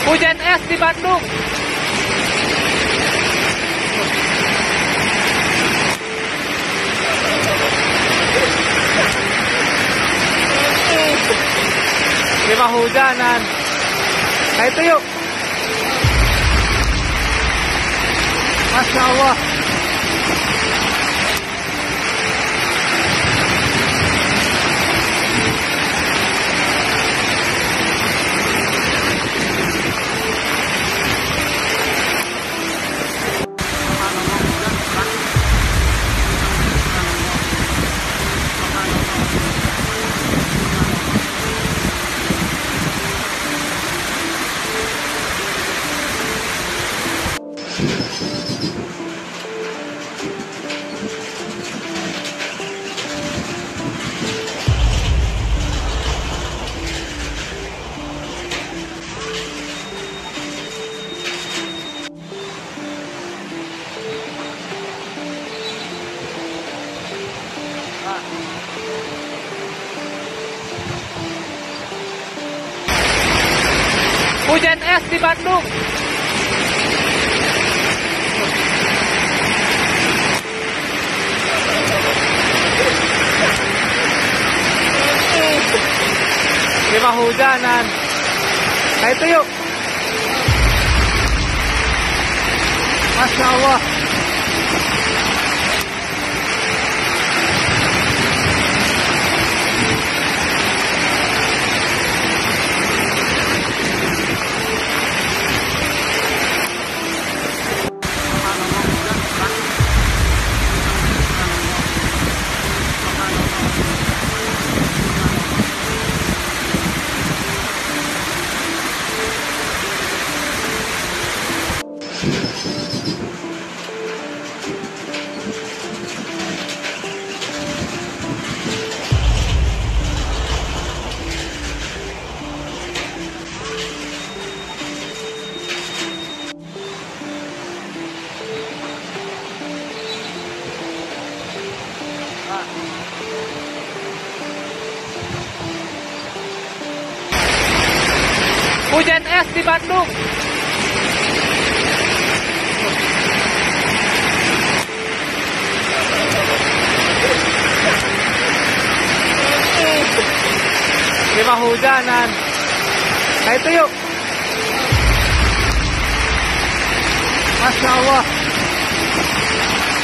Hujan es di Bandung. Lima hujanan. Nah itu yuk. Masya Allah. Hujan es di Bandung. Lima hujanan. Nah itu yuk. Masya Allah. Hujan es di Bandung. Lima hujanan. Nah itu yuk. Masya Allah.